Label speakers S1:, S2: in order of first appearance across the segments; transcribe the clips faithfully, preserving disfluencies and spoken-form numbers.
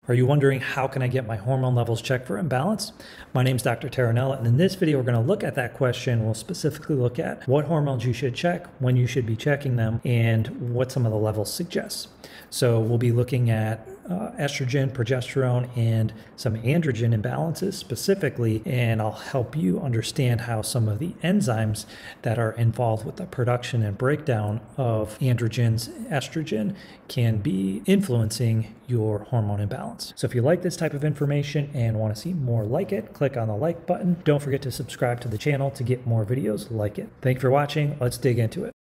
S1: Are you wondering how can I get my hormone levels checked for imbalance? My name is Doctor Taranella, and in this video we're going to look at that question. We'll specifically look at what hormones you should check, when you should be checking them, and what some of the levels suggest. So we'll be looking at uh, estrogen, progesterone, and some androgen imbalances specifically, and I'll help you understand how some of the enzymes that are involved with the production and breakdown of androgens, estrogen, can be influencing your hormone imbalance. So if you like this type of information and want to see more like it, click on the like button. Don't forget to subscribe to the channel to get more videos like it. Thank you for watching. Let's dig into it.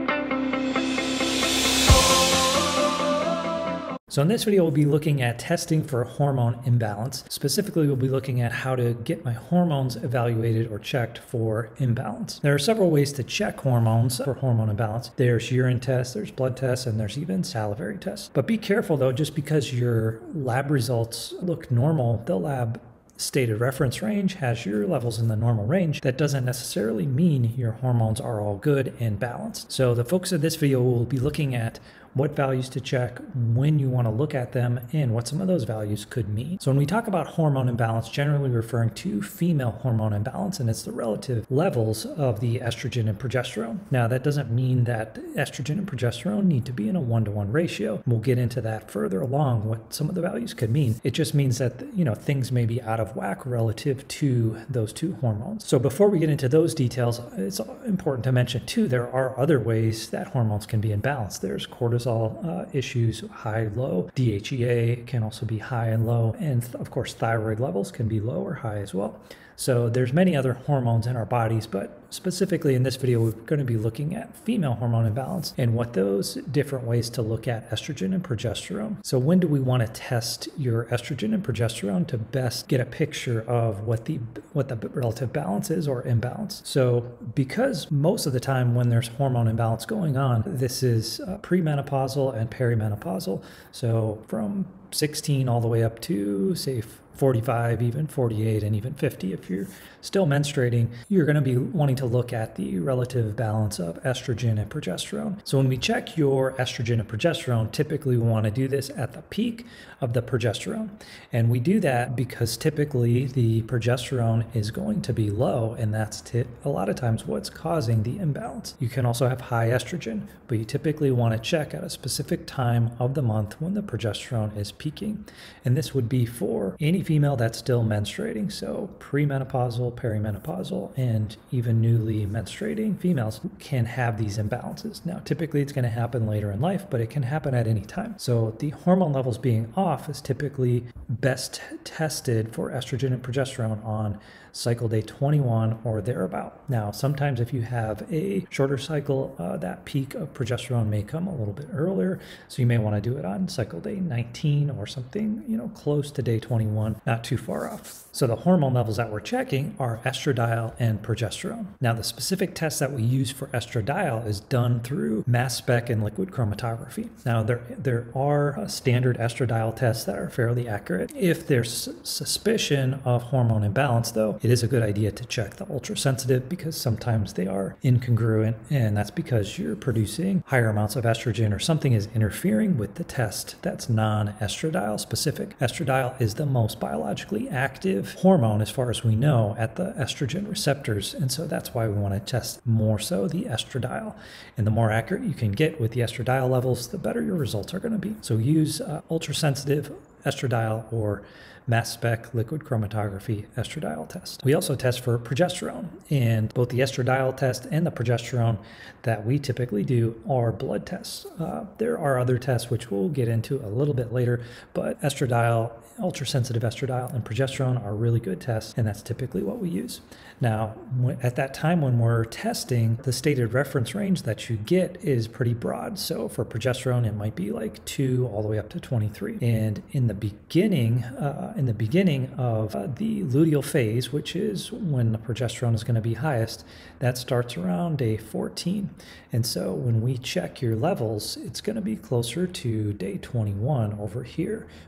S1: So in this video, we'll be looking at testing for hormone imbalance. Specifically, we'll be looking at how to get my hormones evaluated or checked for imbalance. There are several ways to check hormones for hormone imbalance. There's urine tests, there's blood tests, and there's even salivary tests. But be careful though, just because your lab results look normal, the lab stated reference range has your levels in the normal range. That doesn't necessarily mean your hormones are all good and balanced. So the focus of this video will be looking at what values to check, when you want to look at them, and what some of those values could mean. So when we talk about hormone imbalance, generally referring to female hormone imbalance, and it's the relative levels of the estrogen and progesterone. Now that doesn't mean that estrogen and progesterone need to be in a one-to-one ratio. We'll get into that further along, what some of the values could mean. It just means that, you know, things may be out of whack relative to those two hormones. So before we get into those details, it's important to mention too, there are other ways that hormones can be imbalanced. There's cortisol Uh, issues, high, low. D H E A can also be high and low. And of course, thyroid levels can be low or high as well. So there's many other hormones in our bodies, but specifically in this video, we're going to be looking at female hormone imbalance and what those different ways to look at estrogen and progesterone. So when do we want to test your estrogen and progesterone to best get a picture of what the what the relative balance is or imbalance? So because most of the time when there's hormone imbalance going on, this is uh, premenopausal and perimenopausal. So from sixteen all the way up to, say, forty-five, even forty-eight, and even fifty. If you're still menstruating, you're going to be wanting to look at the relative balance of estrogen and progesterone. So when we check your estrogen and progesterone, typically we want to do this at the peak of the progesterone. And we do that because typically the progesterone is going to be low, and that's a lot of times what's causing the imbalance. You can also have high estrogen, but you typically want to check at a specific time of the month when the progesterone is peaking. And this would be for any female that's still menstruating, so premenopausal, perimenopausal, and even newly menstruating females can have these imbalances. Now, typically it's going to happen later in life, but it can happen at any time. So the hormone levels being off is typically best tested for estrogen and progesterone on cycle day twenty-one or thereabout. Now, sometimes if you have a shorter cycle, uh, that peak of progesterone may come a little bit earlier. So you may want to do it on cycle day nineteen or something, you know, close to day twenty-one, not too far off. So the hormone levels that we're checking are estradiol and progesterone. Now, the specific test that we use for estradiol is done through mass spec and liquid chromatography. Now, there, there are uh, standard estradiol tests that are fairly accurate. If there's suspicion of hormone imbalance, though, it is a good idea to check the ultrasensitive because sometimes they are incongruent, and that's because you're producing higher amounts of estrogen or something is interfering with the test that's non-estradiol specific. Estradiol is the most biologically active hormone as far as we know at the estrogen receptors, and so that's why we want to test more so the estradiol. And the more accurate you can get with the estradiol levels, the better your results are going to be. So use uh, ultrasensitive estradiol or mass spec liquid chromatography estradiol test. We also test for progesterone, and both the estradiol test and the progesterone that we typically do are blood tests. Uh, there are other tests which we'll get into a little bit later, but estradiol, ultrasensitive estradiol, and progesterone are really good tests, and that's typically what we use. Now, at that time when we're testing, the stated reference range that you get is pretty broad. So for progesterone, it might be like two all the way up to twenty-three. And in the beginning, uh, in the beginning of uh, the luteal phase, which is when the progesterone is going to be highest, that starts around day fourteen. And so when we check your levels, it's going to be closer to day twenty-one over here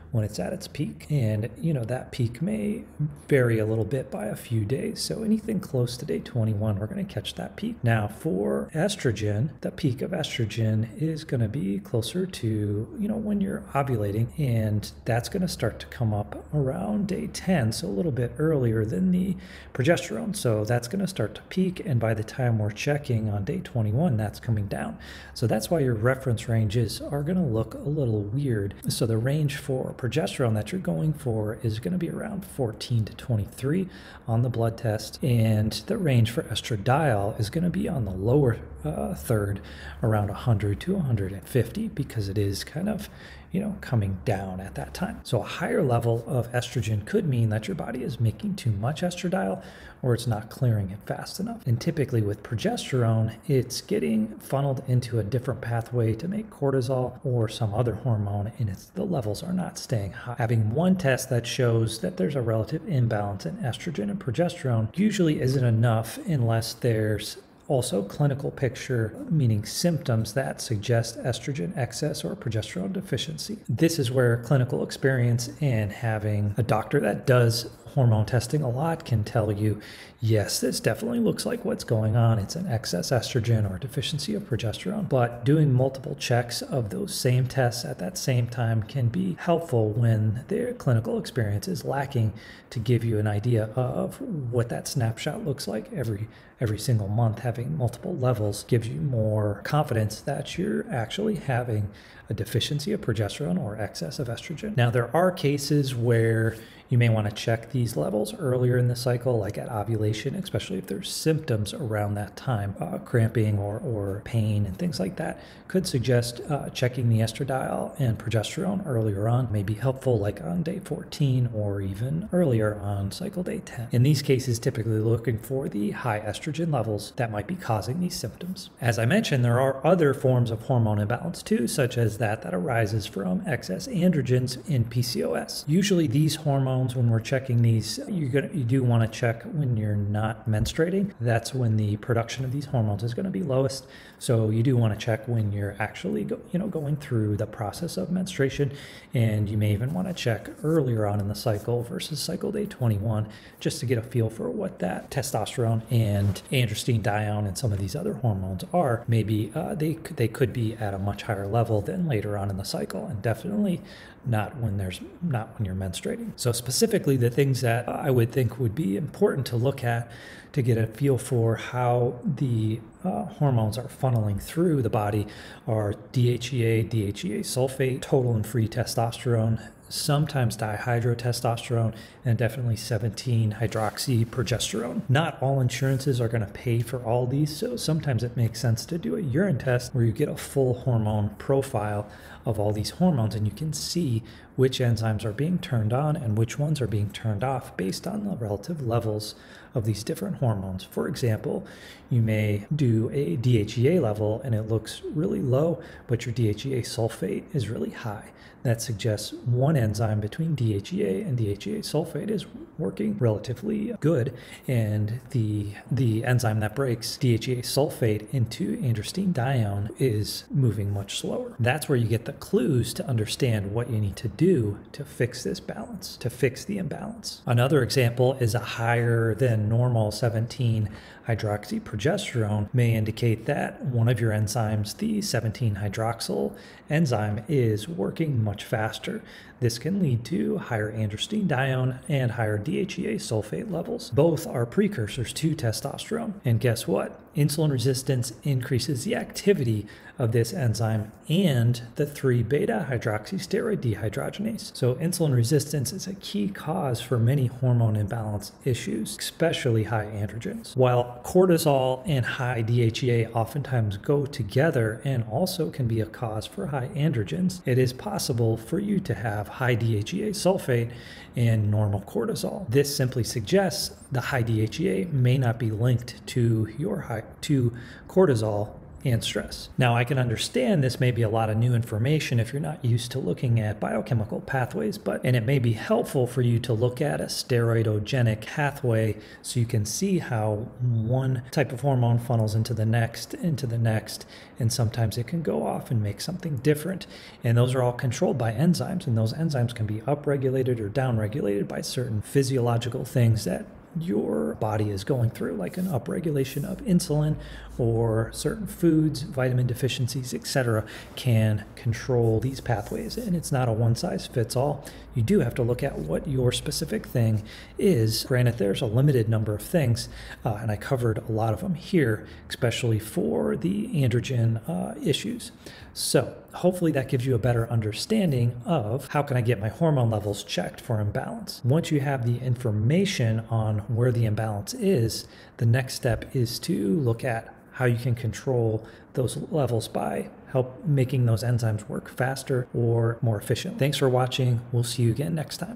S1: when it's at its peak. And, you know, that peak may vary a little bit by a few days. So anything close to day twenty-one, we're going to catch that peak. Now, for estrogen, the peak of estrogen is going to be closer to, you know, when you're ovulating, and that's going to start to come up around day ten, so a little bit earlier than the progesterone. So that's going to start to peak, and by the time we're checking on day twenty-one, that's coming down. So that's why your reference ranges are going to look a little weird. So the range for progesterone that you're going for is going to be around fourteen to twenty-three on the blood test, and the range for estradiol is going to be on the lower uh, third, around one hundred to one hundred fifty, because it is kind of, you know, coming down at that time. So a higher level of estrogen could mean that your body is making too much estradiol, or it's not clearing it fast enough. And typically with progesterone, it's getting funneled into a different pathway to make cortisol or some other hormone, and it's, the levels are not staying high. Having one test that shows that there's a relative imbalance in estrogen and progesterone usually isn't enough unless there's also clinical picture, meaning symptoms that suggest estrogen excess or progesterone deficiency. This is where clinical experience and having a doctor that does hormone testing a lot can tell you, yes, this definitely looks like what's going on. It's an excess estrogen or deficiency of progesterone. But doing multiple checks of those same tests at that same time can be helpful when their clinical experience is lacking, to give you an idea of what that snapshot looks like every every single month. Having multiple levels gives you more confidence that you're actually having a deficiency of progesterone or excess of estrogen. Now, there are cases where you may want to check these levels earlier in the cycle, like at ovulation, especially if there's symptoms around that time. Uh, cramping or, or pain and things like that could suggest uh, checking the estradiol and progesterone earlier on may be helpful, like on day fourteen or even earlier on cycle day ten. In these cases, typically looking for the high estrogen levels that might be causing these symptoms. As I mentioned, there are other forms of hormone imbalance too, such as that that arises from excess androgens in P C O S. Usually these hormones, when we're checking these, you're gonna, you do want to check when you're not menstruating. That's when the production of these hormones is going to be lowest. So you do want to check when you're actually go, you know, going through the process of menstruation, and you may even want to check earlier on in the cycle versus cycle day twenty-one, just to get a feel for what that testosterone and androstenedione and some of these other hormones are. Maybe uh, they they could be at a much higher level than later on in the cycle, and definitely not when there's not when you're menstruating. So specifically, the things that I would think would be important to look at to get a feel for how the uh, hormones are funneling through the body are D H E A, D H E A sulfate, total and free testosterone, sometimes dihydrotestosterone, and definitely seventeen hydroxy progesterone. Not all insurances are going to pay for all these, so sometimes it makes sense to do a urine test where you get a full hormone profile of all these hormones, and you can see which enzymes are being turned on and which ones are being turned off based on the relative levels of these different hormones. For example, you may do a D H E A level and it looks really low, but your D H E A sulfate is really high. That suggests one enzyme between D H E A and D H E A sulfate is working relatively good, and the the enzyme that breaks D H E A sulfate into androstenedione is moving much slower. That's where you get the clues to understand what you need to do to fix this balance, to fix the imbalance. Another example is a higher than normal seventeen hydroxyprogesterone may indicate that one of your enzymes, the seventeen hydroxyl enzyme, is working much faster. This can lead to higher androstenedione and higher D H E A sulfate levels. Both are precursors to testosterone. And guess what? Insulin resistance increases the activity of this enzyme and the three beta hydroxysteroid dehydrogenase. So insulin resistance is a key cause for many hormone imbalance issues, especially high androgens. While cortisol and high D H E A oftentimes go together and also can be a cause for high androgens, it is possible for you to have high D H E A sulfate and normal cortisol. This simply suggests the high D H E A may not be linked to your high to cortisol and stress. Now, I can understand this may be a lot of new information if you're not used to looking at biochemical pathways, but and it may be helpful for you to look at a steroidogenic pathway so you can see how one type of hormone funnels into the next, into the next, and sometimes it can go off and make something different. And those are all controlled by enzymes, and those enzymes can be upregulated or downregulated by certain physiological things that your body is going through, like an upregulation of insulin or certain foods, vitamin deficiencies, et cetera, can control these pathways. And it's not a one size fits all. You do have to look at what your specific thing is. Granted, there's a limited number of things, uh, and I covered a lot of them here, especially for the androgen uh, issues. So hopefully that gives you a better understanding of how can I get my hormone levels checked for imbalance. Once you have the information on where the imbalance is, the next step is to look at how you can control those levels by help making those enzymes work faster or more efficient. Thanks for watching. We'll see you again next time.